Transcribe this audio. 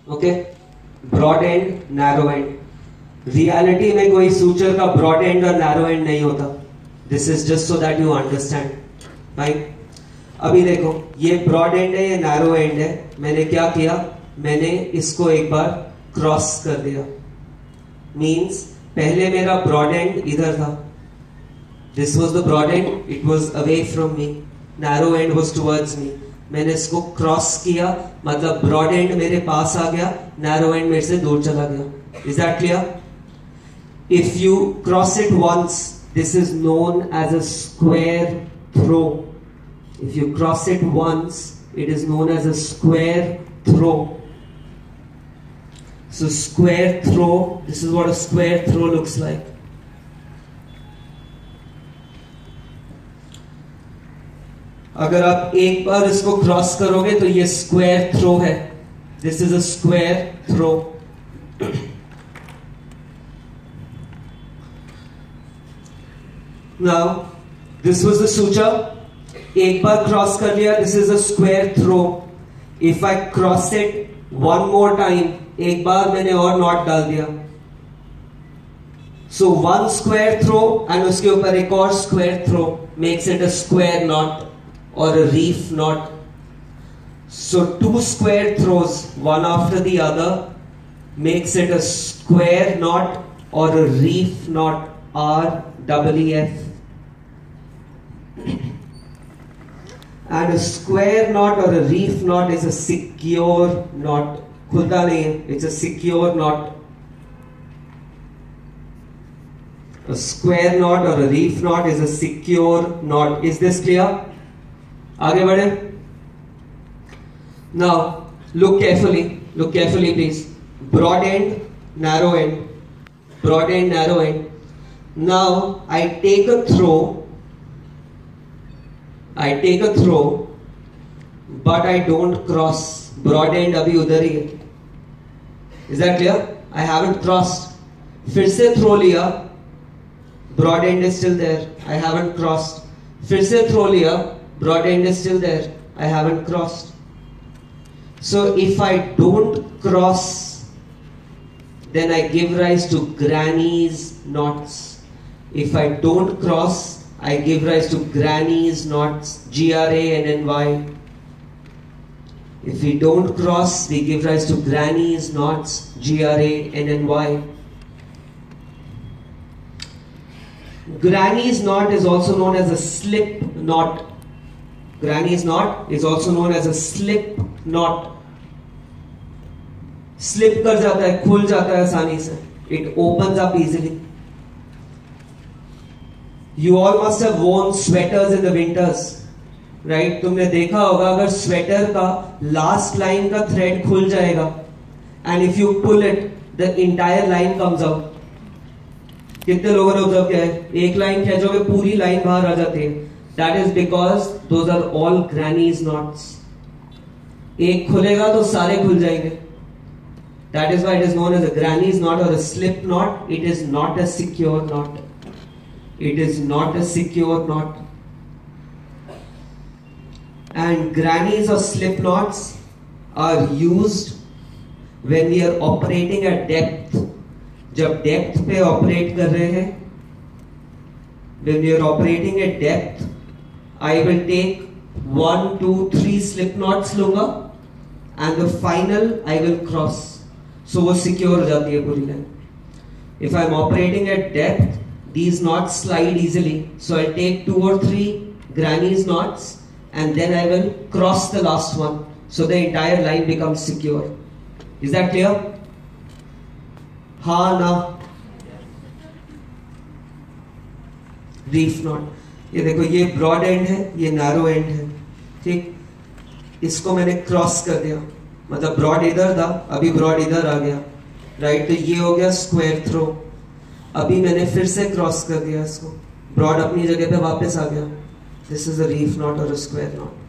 Okay, broad end, narrow end. Reality में कोई suture का ब्रॉड एंड और नैरो एंड नहीं होता। This is just so that you understand, right. अभी देखो, ये ब्रॉड एंड है, ये नैरो एंड है। मैंने क्या किया, मैंने इसको एक बार क्रॉस कर दिया। मींस पहले मेरा ब्रॉड एंड इधर था, this was the broad end, it was away from me, narrow end was towards me. मैंने इसको क्रॉस किया, मतलब ब्रॉड एंड मेरे पास आ गया, नैरो एंड मेरे से दूर चला गया। Is that clear? If you cross it once, this is known as a square throw. If you cross it once, it is known as a square throw. So square throw, this is what a square throw looks like. अगर आप एक बार इसको cross करोगे तो ये square throw है। This is a square throw. Now, this was the suture. एक बार cross कर लिया, this is a square throw. If I cross it one more time, एक बार मैंने और नॉट डाल दिया, so one square throw and उसके ऊपर एक और square throw makes it a square knot और a reef knot. So two square throws one after the other makes it a square knot और a reef knot, REEF। And a square knot or a reef knot is a secure knot. खुलता नहीं है, it's a secure knot. A square knot or a reef knot is a secure knot. Is this clear? आगे बढ़े। Now look carefully please. Broad end, narrow end, broad end, narrow end. Now I take a throw, but I don't cross. Broad end अभी उधर ही है। Is that clear? I haven't crossed. फिर से throw लिया, broad end is still there, I haven't crossed. फिर से throw लिया, broad end is still there, I haven't crossed. So if I don't cross, then I give rise to granny's knots. If I don't cross, I give rise to granny's knots, GRANNY. If we don't cross, we give rise to granny's knots, GRANNY. Granny's knot is also known as a slip knot. Granny's knot is also known as a slip knot. Slip कर जाता है, खुल जाता है आसानी से. It opens up easily. You all must have worn sweaters in the winters, right? तुमने देखा होगा अगर स्वेटर का लास्ट लाइन का थ्रेड खुल जाएगा, and if you pull it, the entire line comes out. कितने लोगों ने ऑब्जर्व किया है? एक लाइन खींचोगे पूरी लाइन बाहर आ जाती है. That is because those are all granny's knots. एक खुलेगा तो सारे खुल जाएंगे. That is why it is known as a granny's knot or a slip knot. It is not a secure knot. It is not a secure knot. And grannies or slip knots are used when we are operating at depth. जब depth पे operate कर रहे हैं, when we are operating at depth, I will take 1, 2, 3 slip knots लूंगा and the final I will cross. So वो secure हो जाती है पूरी line. If I am operating at depth, these knots slide easily, so I'll take 2 or 3 granny's knots and then I will cross the last one, so the entire line becomes secure. Is that clear? हाँ ना? Reef knot. ये देखो, ये broad end है, ये narrow end है, ठीक? इसको मैंने cross कर दिया, मतलब broad इधर था, अभी broad इधर आ गया, right? तो ये हो गया square throw. अभी मैंने फिर से क्रॉस कर दिया इसको, ब्रॉड अपनी जगह पे वापस आ गया. This is a reef knot और अ स्क्वायर नॉट.